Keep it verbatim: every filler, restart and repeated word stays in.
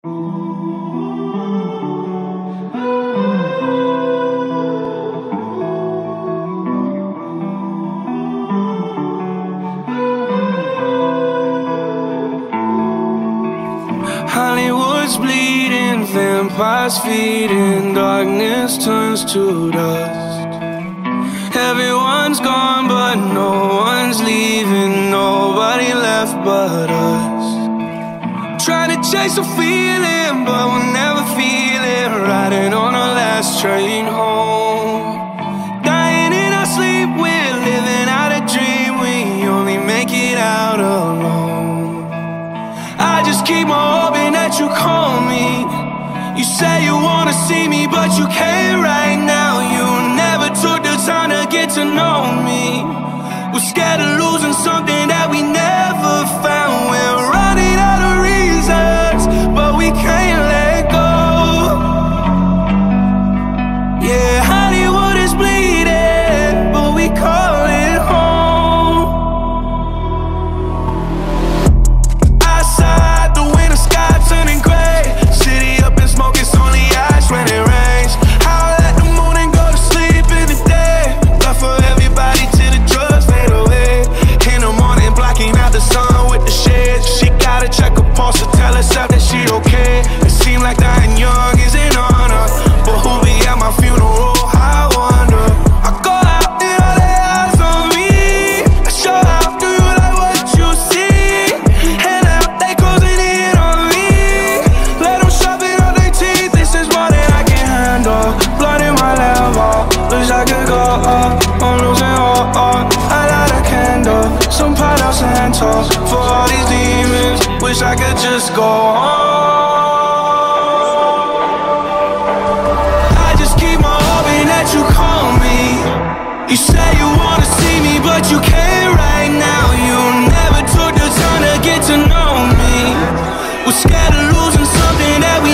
Hollywood's bleeding, vampires feeding, darkness turns to dust. Everyone's gone but no one's leaving, nobody left but us. Trying to chase a feeling but we'll never feel it, riding on our last train home. Dying in our sleep, we're living out a dream, we only make it out alone. I just keep on hoping that you call me. You say you wanna see me, but you can't right now. You never took the time to get to know me. We're scared of losing something that we never found. We're running out of reasons, but we can't let go. Yeah, Hollywood is bleeding, but we call it home. Outside, the winter sky turning gray. City up in smoke, it's only ash when it rains. Howl at the moon and go to sleep in the day. Love for everybody till the drugs fade away. In the morning, blocking out the sun with the shades. She gotta check her pulse to tell herself that she okay. It seems like dying young is an honor, but who be at my funeral? I wonder. I go out and all they eyes on me. I show out, do you like what you see? And out they closing in on me. Let them shove it on their teeth. This is more than I can handle. Blood in my level, wish I could go up. I'm losing all up. I light a candle, some Palo Santo for all these demons. Wish I could just go on. I just keep on hoping that you call me. You say you wanna see me, but you can't right now. You never took the time to get to know me. We're scared of losing something that we